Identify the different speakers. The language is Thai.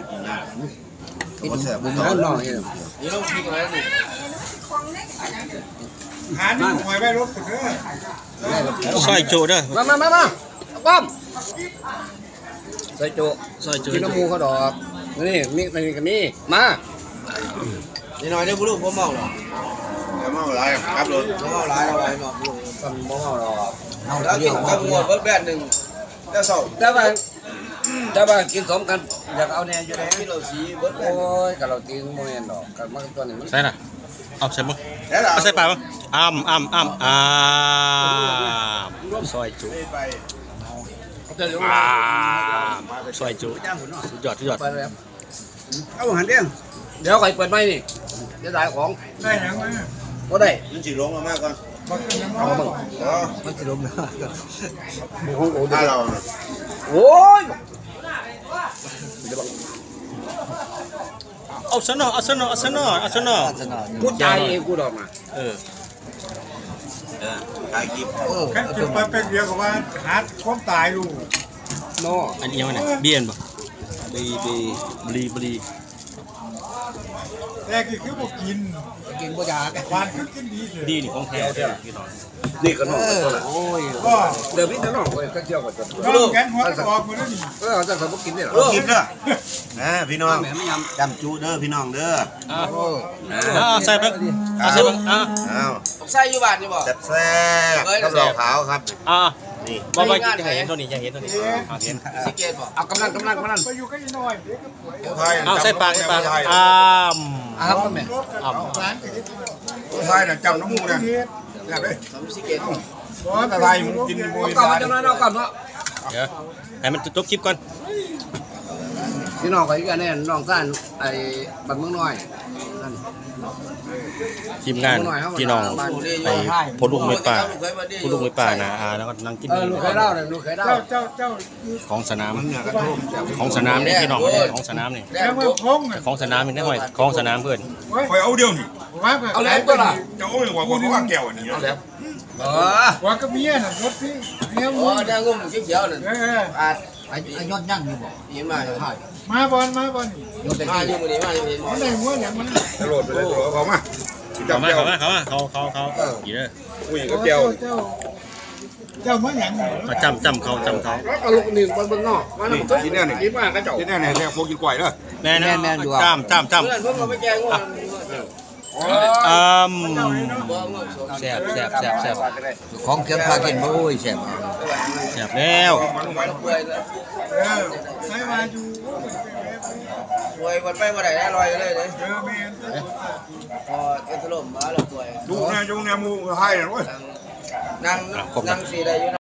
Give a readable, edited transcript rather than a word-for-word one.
Speaker 1: กินบุญน้องน้องนี่
Speaker 2: ต้องกินอะไรนี่
Speaker 3: หาหนึ่งหอยใบรถสุดเลย
Speaker 4: ซอยจุเด้อ
Speaker 1: มาป้อมใส่โจ
Speaker 4: ซอยจุ
Speaker 1: กินน้ำมูเขาดอกนี่มีกันนี่มา
Speaker 2: นี่น้อยได้บุรุษผมเมาหรอ
Speaker 3: เมาอะไรครับรถ
Speaker 2: เมาหลายเราไว้เมาบุรุษ
Speaker 1: กันบ่เมาดอก
Speaker 2: แล้วกินกับหัวเบิร์ดแบนหนึ่งแล้วสอง
Speaker 1: แต่ว่ากินสมกันอยากเอาแน่อยู่แล้ว
Speaker 2: กินเราสีเบิร์ดแบ
Speaker 1: โอ้
Speaker 2: น
Speaker 1: ยกับเราตีโมเมนดอกกับมันตัวนี้มัน
Speaker 4: ใส่น่ะเอาใส่มั้ง
Speaker 3: แล้วเรา
Speaker 4: เอาใส่ปลามั้งซอยจุซอยจุสุดยอด
Speaker 1: ไปแล้วเอาหันเด้งเดี๋ยวใครเปิดไม้นี่จะได้ของ
Speaker 3: ได้ยังไง
Speaker 1: ก็ได้
Speaker 3: มันจีลงมามากก่อน
Speaker 1: เอามามันจะล้มนะ
Speaker 3: ถ้าเรา
Speaker 1: โอ้ย
Speaker 4: เอาซะหน่อย
Speaker 1: กูใจเองกูดอกมา
Speaker 3: ถ่ายคลิป
Speaker 5: ขั้นจุดมาเป็นเดียวกับว่าหาความตายอยู่
Speaker 1: โน่
Speaker 4: อันนี้มันเบียนป่ะบลี
Speaker 5: แต่คือบอกกิน
Speaker 1: กินบ่ยาก
Speaker 5: หวานคือกินดีเถอะ
Speaker 4: ดีนี่ของแท้พี่น้อง
Speaker 1: นี่ก็น้องโอ้ย
Speaker 5: ก็
Speaker 1: เดี๋ยวพี่จะน้องไปก็เที่ยวกันจน
Speaker 5: น้องแกนหัวกระบอกมือนี่
Speaker 1: จะสมมติกินได้หรอ
Speaker 3: คลิปเด้อนะพี่น้องจำจูเด้อพี่น้องเด้อ
Speaker 4: ใส่บ้าง
Speaker 3: อ้าว
Speaker 2: ใส่อยู่บ้านนี่บอก
Speaker 3: แซ่บกับดอกขาวครับนี่
Speaker 4: บ่จะเห็นตัวนี้เห็นสิเกตบอก
Speaker 1: เอากำลัง
Speaker 5: ไปอยู่ก็ยังน้อยเด็กก็ป่วย
Speaker 4: เอาใส่ปาก
Speaker 1: ครับแม่
Speaker 5: ร้านกิน
Speaker 3: ไทยน่ะจำน้ำมูนะอยากได้
Speaker 2: ทำซิเกต
Speaker 3: แต่ไทยมึงกินมวย
Speaker 1: ก่อนจะน้อยก่อนเนาะ
Speaker 4: เดี๋ยวให้มันจบคลิปก่อน
Speaker 1: พี่น้องก็อีกอันนี้น้องซ่านไอ้บันเมืองน้อยนั่น
Speaker 4: ทีมงานพี่น้องไปพลุกมือป่านะแล้วก็นั่งกิน
Speaker 1: ลูกเคยเล่าเลยลูกเคยเล่า
Speaker 5: เจ้า
Speaker 4: ของสนาม
Speaker 3: มึงเนี่ยกระทุ่มจับ
Speaker 4: ของสนามนี่พี่น้องของสนามนี่
Speaker 5: แล้วเมื่อพง
Speaker 4: ของสนามนี่ได้หน่อยของสนามเพื่อน
Speaker 3: คอยเอาเดียวนี่
Speaker 5: ว่า
Speaker 1: เอาแล้วก็ล่ะ
Speaker 3: จะเอาอย่างว่าคนว่าแก้วอันนี้เอาแล้ว
Speaker 5: ว่าก็เมียน่ะรถพี่เมีย
Speaker 2: อ๋
Speaker 5: มึ
Speaker 2: อง แดงงุ่มเขียวๆนั่นอาด
Speaker 1: ไอ้ยอดยั่งอยู่บ่
Speaker 2: ยินมาอยู่
Speaker 5: มาบอล
Speaker 1: ยอดแต่
Speaker 2: มา
Speaker 1: ที่
Speaker 2: อยู่มือนี้มาอยู่มือนี้
Speaker 5: มันได้หัวอย่างมัน
Speaker 3: กระโดดไปเลยเขามา
Speaker 4: เขามาอีเด้อ
Speaker 3: อุ้ยก็แก้ว
Speaker 5: เจ้ามาอย่าง
Speaker 4: มาจำเขา
Speaker 1: แล้วก็ลูกนี่บนเมืองนอกมา
Speaker 3: นี่กินเนี่ยนี่
Speaker 1: กินมากก็เจ้า
Speaker 3: กินเนี่ยนี่แท้พวกกินกล้วยเด้อ
Speaker 4: แม่อยู่จำ
Speaker 2: เพื่อนผมไปแกงงวด
Speaker 4: แซ่บ
Speaker 1: ของเขียนพากินบ่โอ้ยแซ่บ
Speaker 4: แซ่บแล้ว
Speaker 2: เปื่อยแล้ว
Speaker 5: ใช้มาอยู่
Speaker 2: ป่วยวันไปวันไหนได้ลอยเลยเลย
Speaker 5: เจอเมีย
Speaker 2: พอเอถล่มมาแล้วป่วย
Speaker 3: ดูนะจูเนี่ยมูให้เลยเว้ย
Speaker 2: นั่งสีได้อยู่